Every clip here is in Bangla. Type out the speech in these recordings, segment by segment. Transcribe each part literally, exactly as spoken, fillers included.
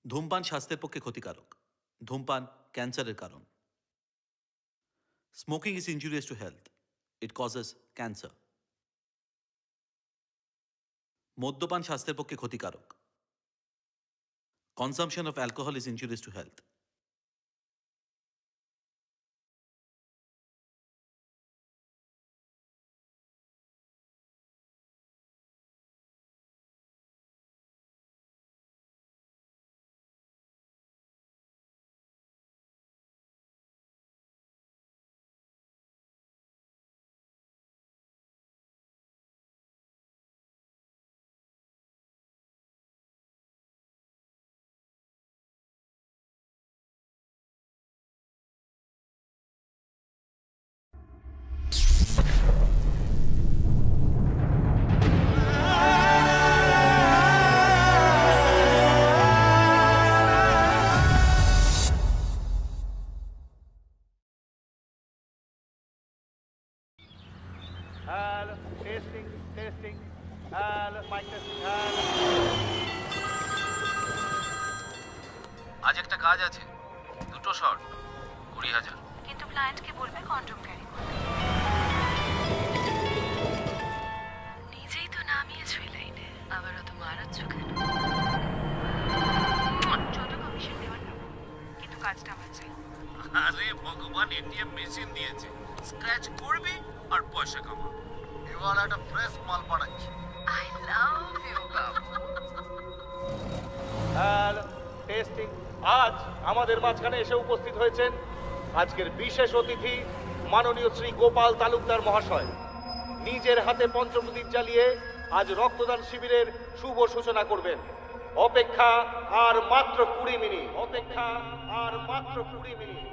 ধূমপান স্বাস্থ্যের পক্ষে ক্ষতিকারক। ধূমপান ক্যান্সারের কারণ। Smoking is injurious to health. It causes cancer. মদ্যপান স্বাস্থ্যের পক্ষে ক্ষতিকারক। Consumption of alcohol is injurious to health. Hello, testing, testing. Hello, mic testing. Hello. আজ একটা কাজ আছে, দুটো শট, কুড়ি হাজার। কিন্তু ক্লায়েন্টকে বলবে কন্ডম ক্যারি করতে। নিজেই তো নামিয়েছো এই লাইনে, আবার অত মারাচ্ছ কেন? ছোট কমিশন দেওয়ার না, কিন্তু কাজটা আমার চাই। আরে ভগবান এটিএম মেশিন দিয়েছে, স্ক্র্যাচ করবি আর পয়সা কামা। এবার একটা ফ্রেশ মাল পাঠাচ্ছি। আই লাভ ইউ বাবু। Hello, testing. আজ আমাদের মাঝখানে এসে উপস্থিত হয়েছেন আজকের বিশেষ অতিথি মাননীয় শ্রী গোপাল তালুকদার মহাশয়। নিজের হাতে পঞ্চমদীপ জ্বালিয়ে আজ রক্তদান শিবিরের শুভ সূচনা করবেন। অপেক্ষা আর মাত্র কুড়ি মিনিট। অপেক্ষা আর মাত্র কুড়ি মিনিট।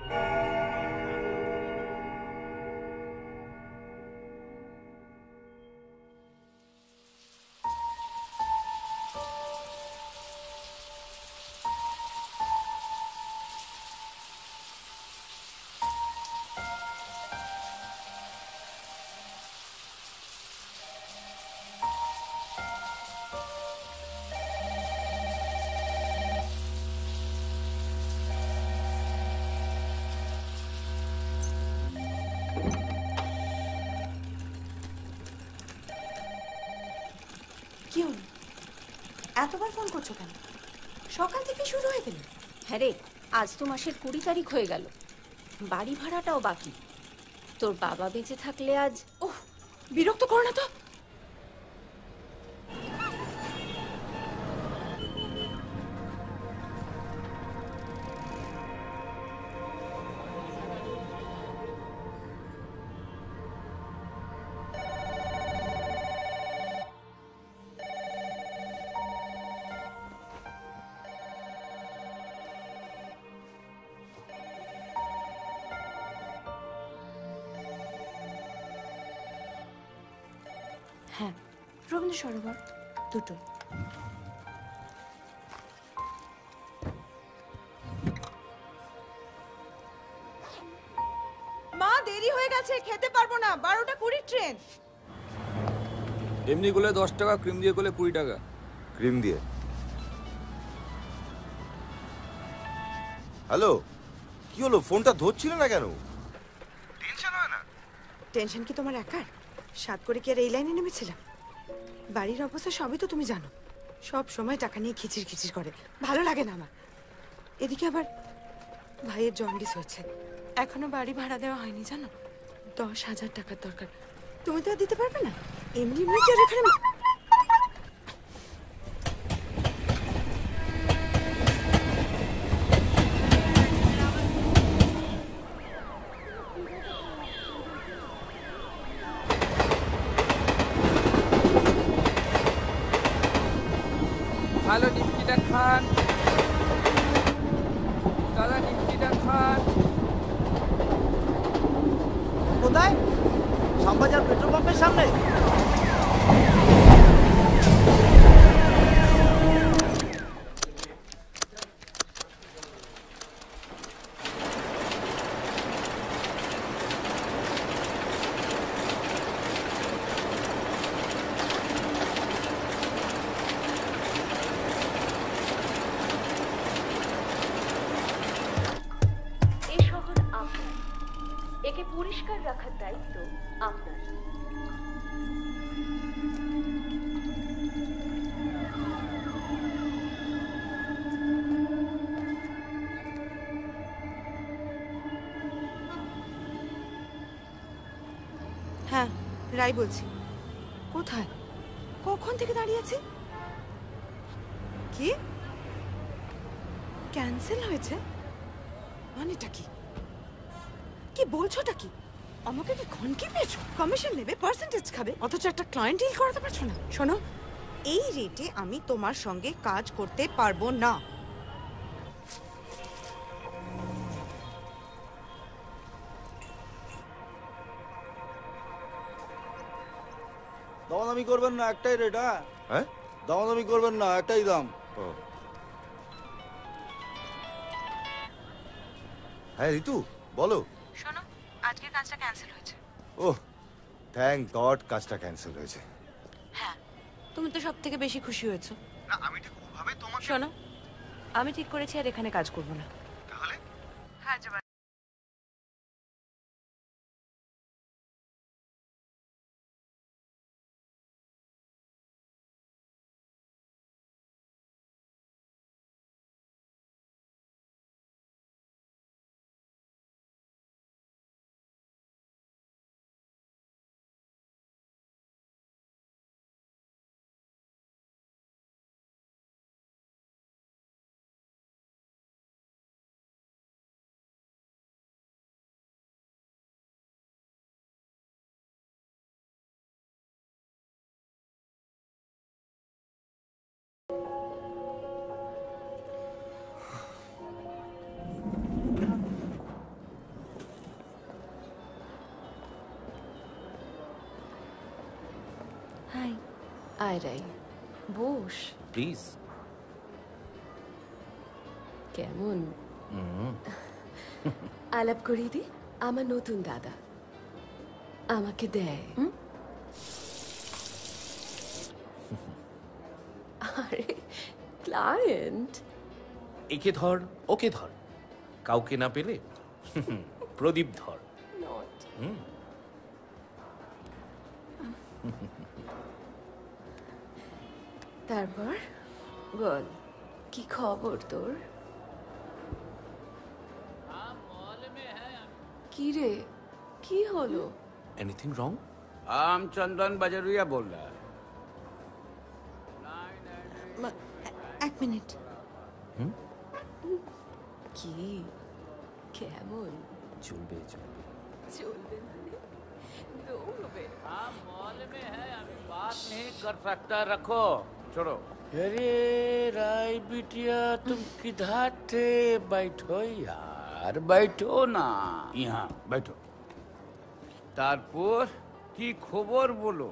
কি হলো? এতবার ফোন করছো কেন? সকাল থেকে শুরু হয়ে গেল। হ্যাঁ রে, আজ তো মাসের কুড়ি তারিখ হয়ে গেল, বাড়ি ভাড়াটাও বাকি। তোর বাবা বেঁচে থাকলে আজ। ওহ, বিরক্ত করো না তো। হ্যাঁ, রবীন্দ্র সরোবর দুটো। মা, দেরি হয়ে গেছে, খেতে পারবো না। বারোটা কুড়ি ট্রেন। এমনি করলে দশ টাকা, ক্রিম দিয়ে করলে কুড়ি টাকা। ক্রিম দিয়ে। হ্যালো, কি হলো? ফোনটা ধরছিল না কেন? টেনশন হয় না? টেনশন কি তোমার একার? সাত করে কি আর এই লাইনে নেমেছিলাম? বাড়ির অবস্থা সবই তো তুমি জানো। সব সময় টাকা নিয়ে খিচির খিচির করে, ভালো লাগে না আমার। এদিকে আবার ভাইয়ের জন্ডিস হয়েছে, এখনো বাড়ি ভাড়া দেওয়া হয়নি জানো। দশ হাজার টাকার দরকার। তুমি তো আর দিতে পারবে না। এমনি এমনি কি আর এখানে। হ্যালো, নিমকিটা খান দাদা, নিমকিটা খান। কোথায়? শ্যামবাজার পেট্রোল পাম্পের সামনে। পরিষ্কার রাখার দায়িত্ব আপনার। হ্যাঁ, রাই বলছি। কোথায়? কখন থেকে দাঁড়িয়ে আছি? কি ক্যান্সেল হয়েছে? মানেটা কি? কি বলছোটা কি? আমাকে কি ঘনকি পেয়েছো? কমিশন নেবে, পার্সেন্টেজ খাবে, অথচ একটা ক্লায়েন্ট ডিল করাতে পারছো না? শোনো, এই রেটে আমি তোমার সঙ্গে কাজ করতে পারবো না। দামাদামি করবেন না, একটাই রেট। হ্যাঁ হ্যাঁ দামাদামি করবেন না, একটাই দাম। ও হ্যাঁ ঋতু, বলো। শোনো, আজকের কাজটা ক্যান্সেল হয়েছে। ওহ, থ্যাংক গড কাজটা ক্যান্সেল হয়েছে। হ্যাঁ, তুমি তো সব থেকে বেশি খুশি হয়েছো। না, আমি ঠিক ওভাবে তোমাকে। শোনো, আমি ঠিক করেছি আর এখানে কাজ করব না। তাহলে হ্যাঁ, যাবার। হাই। আয় রাই, বস। প্লিজ। কেমন আলাপ করিয়ে দি? আমার নতুন দাদা আমাকে দেয়। হুম? আরে ক্লায়েন্ট। একে ধর, ওকে ধর, কাউকে না পেলে প্রদীপ ধর। নট। হুম। তারপর বল, কি খবর তোর? কি রে, কি হলো? Anything wrong? आम चंदन बजरिया बोल रहा है। এক মিনিট। কি কেমন? চলবে চলবে চলবে মানে দৌড়বে। हाँ मॉल में है, अभी बात नहीं कर सकता, रखो छोड़ो। अरे राय बिटिया, तुम किधर थे? बैठो यार, बैठो ना, यहाँ बैठो। তারপর কি খবর বলো?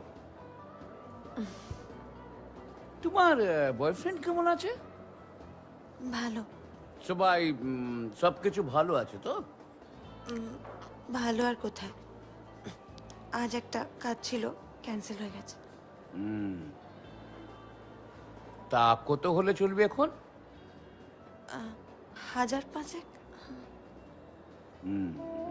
তোমার বয়ফ্রেন্ড কেমন আছে? ভালো। সবাই উম, সবকিছু ভালো আছে তো? ভালো আর কোথায়, আজ একটা কাজ ছিল, ক্যান্সেল হয়ে গেছে। হুম। তা কত হলে চলবে এখন? হাজার পাঁচেক। হুম।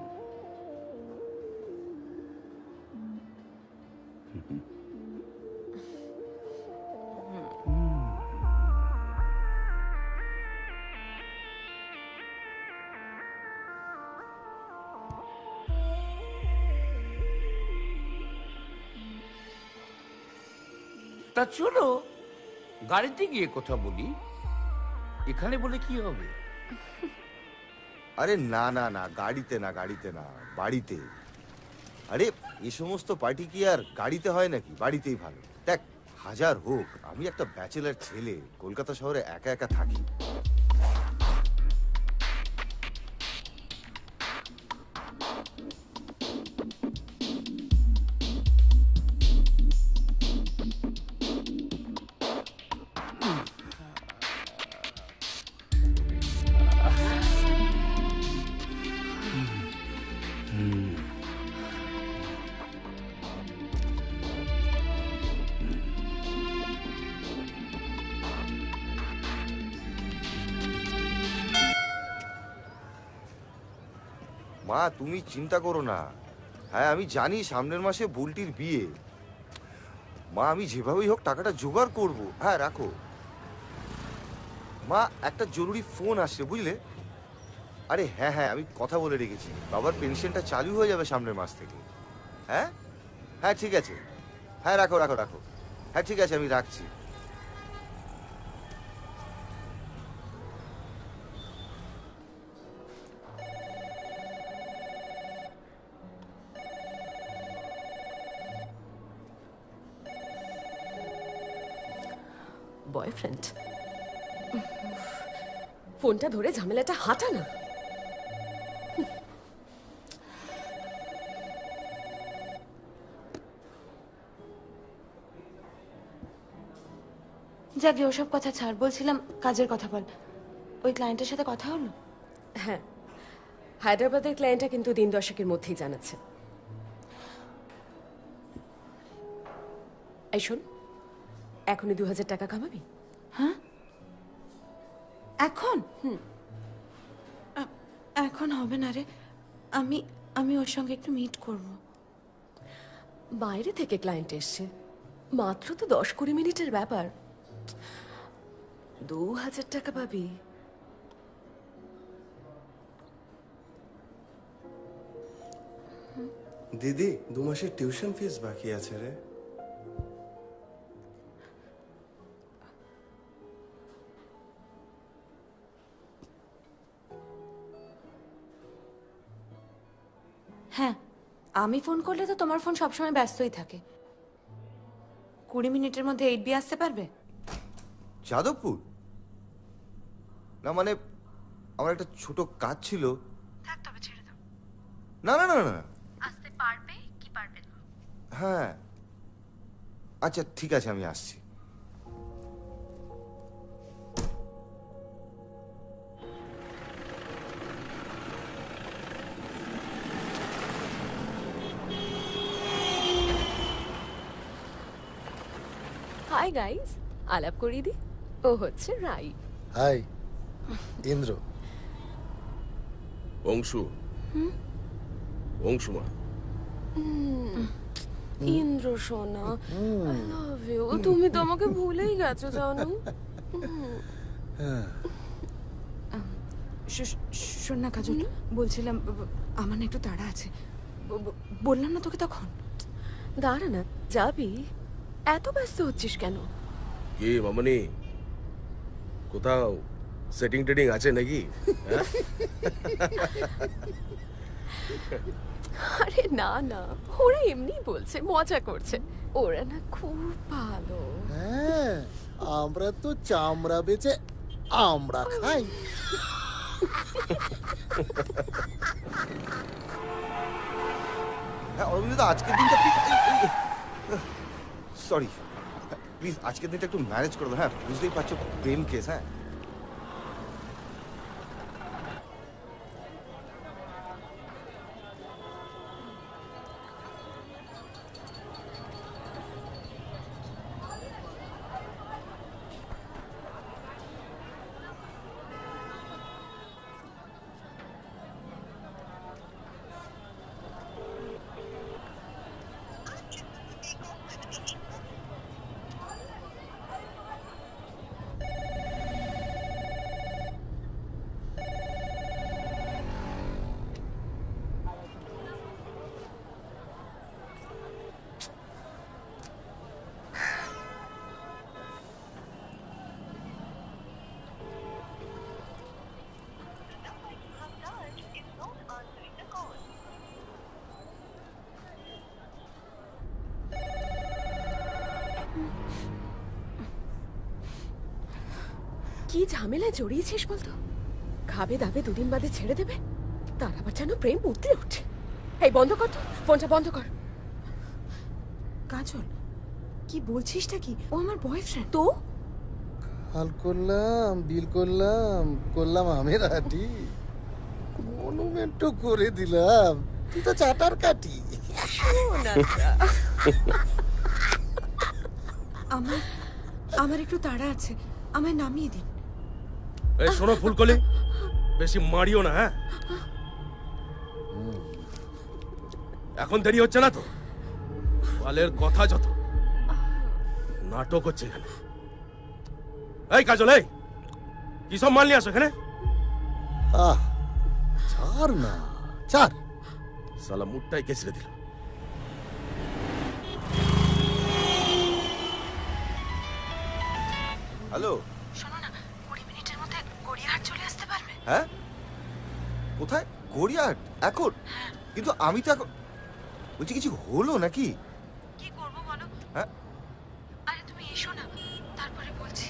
তা চলো গাড়িতে গিয়ে কথা বলি, এখানে বলে কি হবে? আরে না না না, গাড়িতে না, গাড়িতে না, বাড়িতে। আরে এই সমস্ত পার্টি কি আর গাড়িতে হয় নাকি? বাড়িতেই ভালো। দেখ, হাজার হোক, আমি একটা ব্যাচেলার ছেলে, কলকাতা শহরে একা একা থাকি। মা, তুমি চিন্তা করো না, হ্যাঁ আমি জানি সামনের মাসে বুলটির বিয়ে। মা আমি যেভাবেই হোক টাকাটা জোগাড় করব। হ্যাঁ রাখো মা, একটা জরুরি ফোন আসছে বুঝলে। আরে হ্যাঁ হ্যাঁ আমি কথা বলে রেখেছি, বাবার পেনশনটা চালু হয়ে যাবে সামনের মাস থেকে। হ্যাঁ হ্যাঁ ঠিক আছে, হ্যাঁ রাখো রাখো রাখো, হ্যাঁ ঠিক আছে আমি রাখছি। বয়ফ্রেন্ড ফোনটা ধরে ঝামেলাটা হাঁটা না। যাকে ওসব কথা ছাড়, বলছিলাম কাজের কথা বল। ওই ক্লায়েন্টের সাথে কথা হলো? হ্যাঁ, হায়দ্রাবাদের ক্লায়েন্টটা কিন্তু দিন দশেকের মধ্যেই জানাচ্ছে। এই শোন, এখনই দু হাজার টাকা কামাবি? হ্যাঁ এখন? হুম এখন হবে না রে, আমি আমি ওর সঙ্গে একটু মিট করব। বাইরে থেকে ক্লায়েন্ট এসছে, মাত্র তো দশ কুড়ি মিনিটের ব্যাপার। দু হাজার টাকা পাবি। দিদি, দু মাসের টিউশন ফিস বাকি আছে রে। হ্যাঁ, আমি ফোন করলে তো তোমার ফোন সবসময় ব্যস্তই থাকে। কুড়ি মিনিটের মধ্যে এইট বি আসতে পারবে? যাদবপুর না, মানে আমার একটা ছোট কাজ ছিল। থাক তবে ছেড়ে দাও। না না না না, আসতে পারবে কি পারবে না? হ্যাঁ আচ্ছা ঠিক আছে আমি আসছি। হাই গাইস, আলাপ করিয়ে দি। ও হচ্ছে রাই। হাই, ইন্দ্র। অংশু। অংশুমা। ইন্দ্র সোনা, আই লাভ ইউ। তুমি তো আমাকে ভুলেই গেছো জানো। শোন না কাজল, বলছিলাম আমার না একটু তাড়া আছে। বললাম না তোকে তখন? দাঁড়া না, যাবি? এত ব্যস্ত হচ্ছিস কেন? কি মামনি, কোথাও সেটিং টেটিং আছে নাকি? আরে না না, ওরা এমনি বলছে, মজা করছে। ওরা না খুব ভালো। হ্যাঁ, আমরা তো চামড়া বেচে আমরা খাই। হ্যাঁ অরবিন্দা, আজকের দিনটা সরি প্লিজ আজকের দিনটা একটু ম্যানেজ করবো। হ্যাঁ বুঝতেই পারছো প্রেম কেস। হ্যাঁ কি ঝামেলায় জড়িয়েছিস বলতো? খাবে দাবে দুদিন বাদে ছেড়ে দেবে, তার আবার যেন প্রেম উতলে উঠছে। এই বন্ধ কর তো, ফোনটা বন্ধ কর। কাজল কি বলছিসটা কি? ও আমার বয়ফ্রেন্ড। তো হাল করলাম, বিল করলাম, করলাম আমের হাটি, মনুমেন্টও করে দিলাম। তুই তো চাটার কাটি। আমার আমার একটু তাড়া আছে, আমায় নামিয়ে দিন। এই শোনো ফুলকলি, বেশি মারিও না। হ্যাঁ এখন দেরি হচ্ছে না তো? বালের কথা যত, নাটক হচ্ছে এখানে। এই কাজল, এই কি সব মাল নিয়ে আসো এখানে? আহ ছাড় না, ছাড়। সালা মুডটাই কেসরে দিল। হ্যালো, শোনো না, কুড়ি মিনিটের মধ্যে গড়িয়াহাট চলে আসতে পারবে? হ্যাঁ কোথায়? গড়িয়াহাট এখন? কিন্তু আমি তো এখন বলছি কিছু হলো নাকি? কি করবো বলো? হ্যাঁ আরে তুমি এসো না, তারপরে বলছি।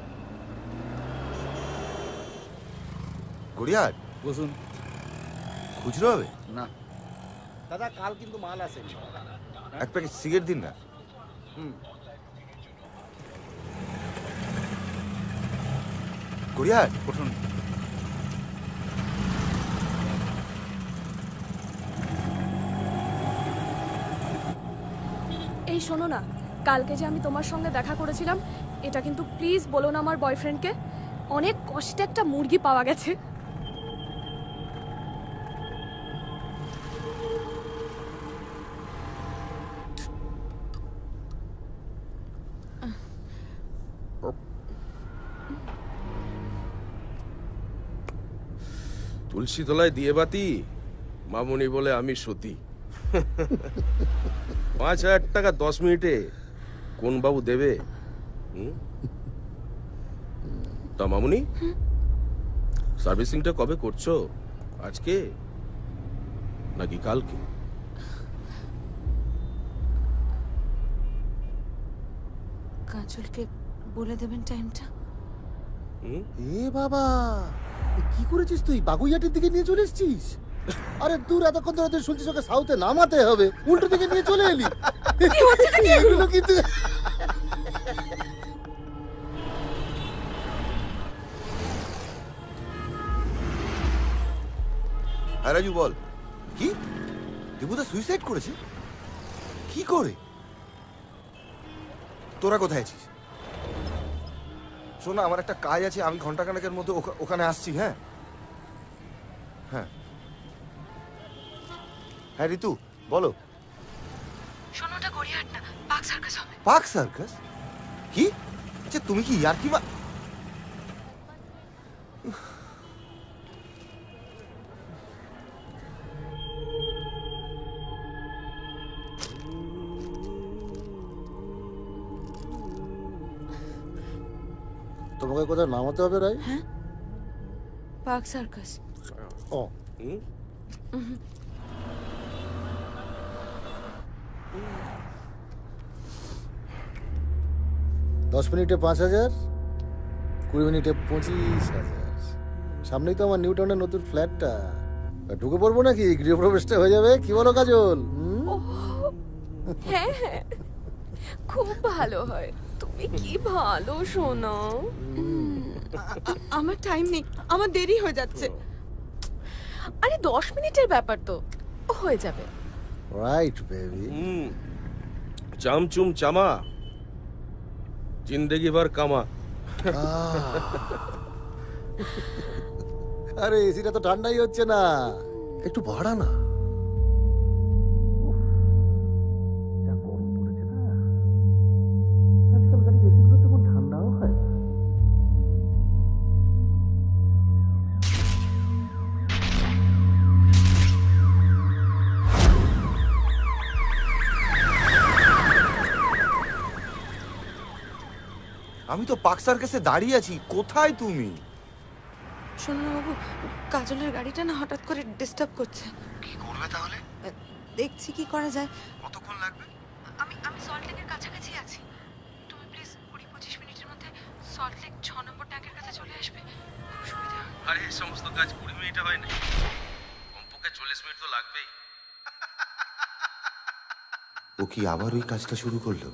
গড়িয়াহাট বসুন। খুচরো হবে না দাদা, কাল কিন্তু মাল আসেনি। এক প্যাকেট সিগারেট দিন না। হুম, গড়িয়াহাট বসুন। এই শোনো না, কালকে যে আমি তোমার সঙ্গে দেখা করেছিলাম, এটা কিন্তু প্লিজ বলো না আমার বয়ফ্রেন্ডকে। অনেক কষ্টে একটা মুরগি পাওয়া গেছে। তুলসী তলায় দিয়ে বাতি, মামুনি বলে আমি সতী। পাঁচ হাজার টাকা দশ মিনিটে কোন বাবু দেবে? হুম? তা মামুনি, সার্ভিসিংটা কবে করছো? আজকে নাকি কালকে? কাজলকে বলে দেবেন টাইমটা। এ বাবা, এ কি করেছিস তুই? বাগুইয়াটির দিকে নিয়ে চলে এসছিস? আরে দূর, এতক্ষণ ধরে তুই শুনছিস ওকে সাউথে নামাতে হবে, উল্টো দিকে নিয়ে চলে এলি। এগুলো কিন্তু হ্যাঁ রাজু বল, কি দেবুদা সুইসাইড করেছে? কি করে? তোরা কোথায় আছিস? শোন, আমার একটা কাজ আছে, আমি ঘন্টাখানেকের মধ্যে ওখা- ওখানে আসছি। হ্যাঁ হ্যাঁ হ্যাঁ ঋতু বলো। শোনো, ওটা গড়িয়াহাট না, পার্ক সার্কাস হবে। পার্ক সার্কাস? কি? আচ্ছা তুমি কি ইয়ার্কি মা... তোমাকে কোথায় নামাতে হবে রাই? হ্যাঁ, পার্ক সার্কাস। ও দশ মিনিটে পাঁচ হাজার, কুড়ি মিনিটে পঁচিশ হাজার। সামনেই তো আমার নিউ টাউনের নতুন ফ্ল্যাটটা, ঢুকে পড়বো নাকি? গৃহপ্রবেশটা হয়ে যাবে। কি বলো কাজল? হুম? হ্যাঁ হ্যাঁ, খুব ভালো হয়। তুমি কি ভালো শোনো। আমার টাইম নেই, আমার দেরি হয়ে যাচ্ছে। আরে দশ মিনিটের ব্যাপার তো, হয়ে যাবে। Right baby. হুম, চামচুম চামা, জিন্দেগি ভর কামা। আরে এসিটা তো ঠান্ডাই হচ্ছে না, একটু বাড়া না। ঠান্ডাও হয়। আমি তো পার্ক সার্কাসে দাঁড়িয়ে আছি, কোথায় তুমি? শোনো না বাবু, কাজলের গাড়িটা না হঠাৎ করে ডিস্টার্ব করছে। কি করবে তাহলে? দেখছি কি করা যায়। কতক্ষণ লাগবে? আমি আমি সল্টলেকের কাছাকাছি আছি। তুমি প্লিজ কুড়ি পঁচিশ মিনিটের মধ্যে সল্টলেক ছ নম্বর ট্যাঙ্কের কাছে চলে আসবে, খুব সুবিধা হয়। আরে এই সমস্ত কাজ কুড়ি মিনিটে হয় না, কমপক্ষে চল্লিশ মিনিট তো লাগবেই। ও কি আবার ওই কাজটা শুরু করলো?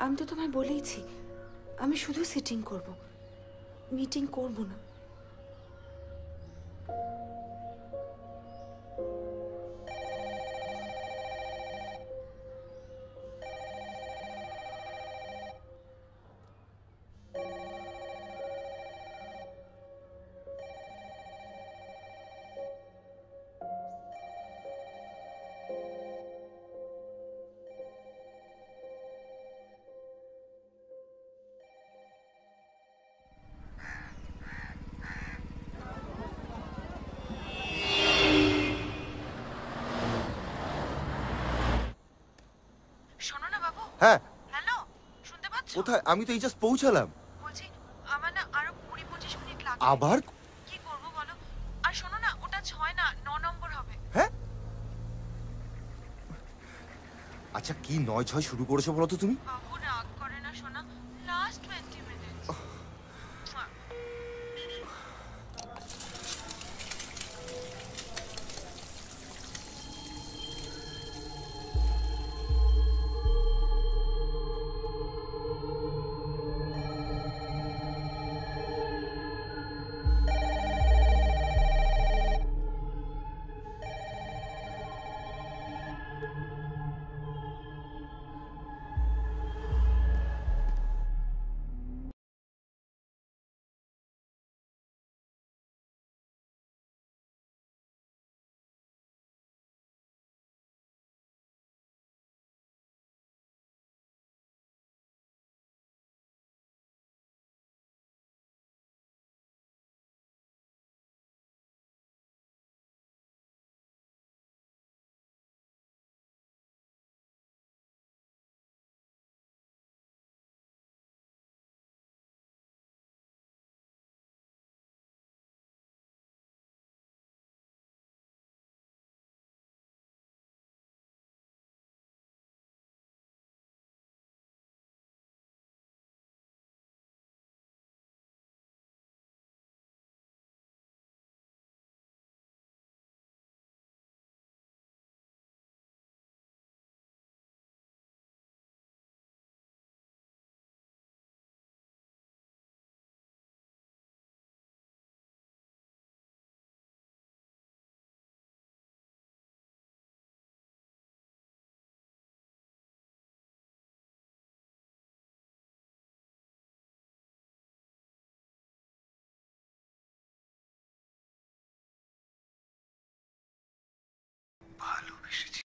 আমি তো তোমায় বলেইছি আমি শুধু সিটিং করব, মিটিং করব না। শোনো না বাবু। হ্যাঁ হ্যালো, শুনতে পাচ্ছ? কোথায়? আমি তো এই জাস্ট পৌঁছালাম। বলছি আমার না আরো কুড়ি পঁচিশ মিনিট লাগবে। আবার? কি করব বলো? আর শোনো না, ওটা ছয় না ন নম্বর হবে। হ্যাঁ আচ্ছা, কি নয় ছয় শুরু করেছো বলো তো তুমি? বাবু রাগ করে না শোনা, লাস্ট টোয়েন্টি মিনিটস। ভালোবেসেছি।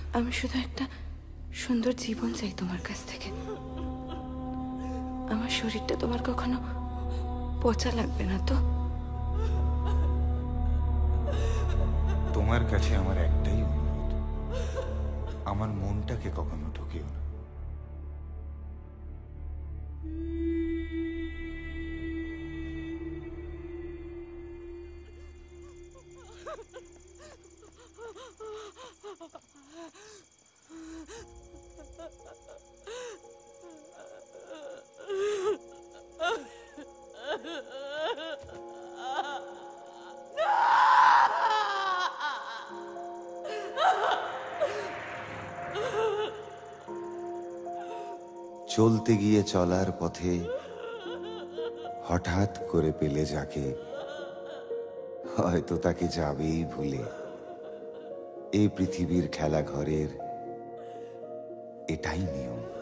আমি শুধু একটা সুন্দর জীবন চাই তোমার কাছ থেকে। আমার শরীরটা তোমার কখনো পচা লাগবে না তো? তোমার কাছে আমার একটাই অনুরোধ, আমার মনটাকে কখনো ঠকিও না। চলতে গিয়ে চলার পথে হঠাৎ করে পেলে যাকে, হয়তো তাকে যাবেই ভুলে। এই পৃথিবীর খেলা ঘরের এটাই নিয়ম।